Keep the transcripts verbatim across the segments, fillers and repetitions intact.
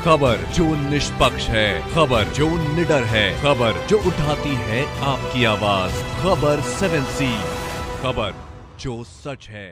खबर जो निष्पक्ष है, खबर जो निडर है, खबर जो उठाती है आपकी आवाज। खबर सेवन सी, खबर जो सच है।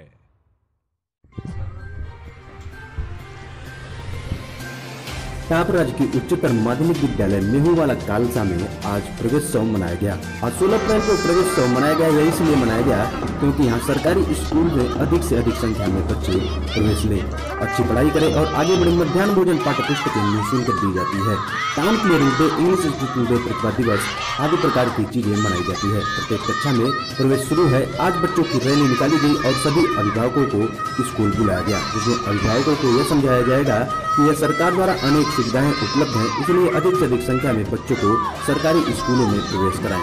टाप राजकीय उच्चतर माध्यमिक विद्यालय मेहुवाला खालसा में आज प्रवेशोत्सव मनाया गया। आज सोलह अप्रैल को प्रवेशोत्सव मनाया गया। यह इसलिए मनाया गया क्योंकि यहाँ सरकारी स्कूल में अधिक से अधिक संख्या में बच्चे प्रवेश लें, अच्छी पढ़ाई करें और आगे बढ़े। मध्याह्न भोजन पाठ्य पुस्तकें निःशुल्क दी जाती है। Town clearing day, English institute day, प्रतिभा दिवस आदि प्रकार की चीजें मनाई जाती है। प्रत्येक कक्षा में प्रवेश शुरू है। आज बच्चों की रैली निकाली गई और सभी अभिभावकों को स्कूल बुलाया गया, जिसमें अभिभावकों को यह समझाया जाएगा कि यह सरकार द्वारा अनेक सुविधाएं उपलब्ध हैं, इसलिए अधिक से अधिक संख्या में बच्चों को सरकारी स्कूलों में प्रवेश कराएं।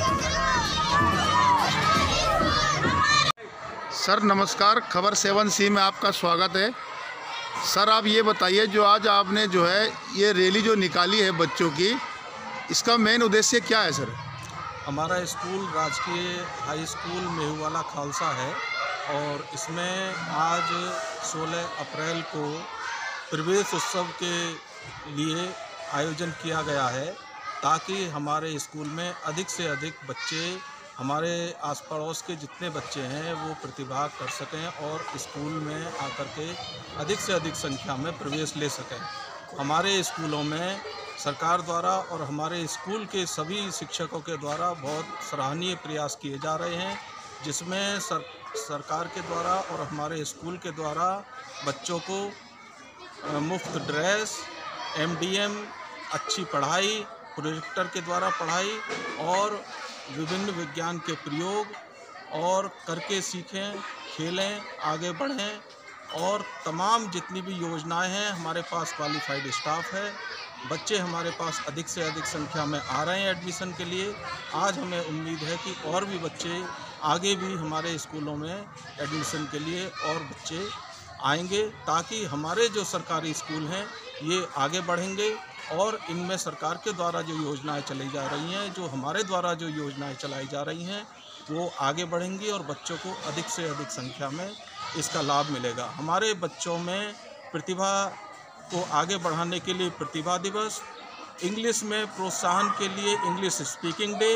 सर नमस्कार, खबर सेवन सी में आपका स्वागत है। सर आप ये बताइए, जो आज आपने जो है ये रैली जो निकाली है बच्चों की, इसका मेन उद्देश्य क्या है सर? हमारा स्कूल राजकीय हाई स्कूल मेहुवाला खालसा है और इसमें आज सोलह अप्रैल को प्रवेश उत्सव के लिए आयोजन किया गया है, ताकि हमारे स्कूल में अधिक से अधिक बच्चे, हमारे आस पड़ोस के जितने बच्चे हैं वो प्रतिभा कर सकें और स्कूल में आकर के अधिक से अधिक संख्या में प्रवेश ले सकें। हमारे स्कूलों में सरकार द्वारा और हमारे स्कूल के सभी शिक्षकों के द्वारा बहुत सराहनीय प्रयास किए जा रहे हैं, जिसमें सर, सरकार के द्वारा और हमारे स्कूल के द्वारा बच्चों को मुफ्त ड्रेस, एम डी एम, अच्छी पढ़ाई, प्रोजेक्टर के द्वारा पढ़ाई और विभिन्न विज्ञान के प्रयोग और करके सीखें, खेलें, आगे बढ़ें और तमाम जितनी भी योजनाएं हैं, हमारे पास क्वालिफाइड स्टाफ है। बच्चे हमारे पास अधिक से अधिक संख्या में आ रहे हैं एडमिशन के लिए। आज हमें उम्मीद है कि और भी बच्चे आगे भी हमारे स्कूलों में एडमिशन के लिए और बच्चे आएंगे, ताकि हमारे जो सरकारी स्कूल हैं ये आगे बढ़ेंगे और इनमें सरकार के द्वारा जो योजनाएं चलाई जा रही हैं, जो हमारे द्वारा जो योजनाएं चलाई जा रही हैं, वो आगे बढ़ेंगी और बच्चों को अधिक से अधिक संख्या में इसका लाभ मिलेगा। हमारे बच्चों में प्रतिभा को आगे बढ़ाने के लिए प्रतिभा दिवस, इंग्लिश में प्रोत्साहन के लिए English speaking day,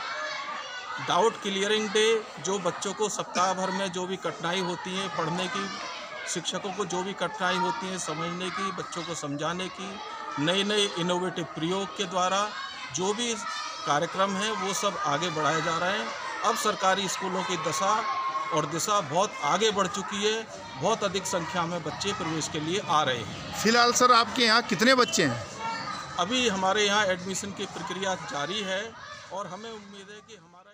doubt clearing day, जो बच्चों को सप्ताह भर में जो भी कठिनाई होती है पढ़ने की, शिक्षकों को जो भी कठिनाई होती है समझने की, बच्चों को समझाने की, नए नए इनोवेटिव प्रयोग के द्वारा जो भी कार्यक्रम हैं वो सब आगे बढ़ाए जा रहे हैं। अब सरकारी स्कूलों की दशा और दिशा बहुत आगे बढ़ चुकी है, बहुत अधिक संख्या में बच्चे प्रवेश के लिए आ रहे हैं। फिलहाल सर आपके यहाँ कितने बच्चे हैं? अभी हमारे यहाँ एडमिशन की प्रक्रिया जारी है और हमें उम्मीद है कि हमारा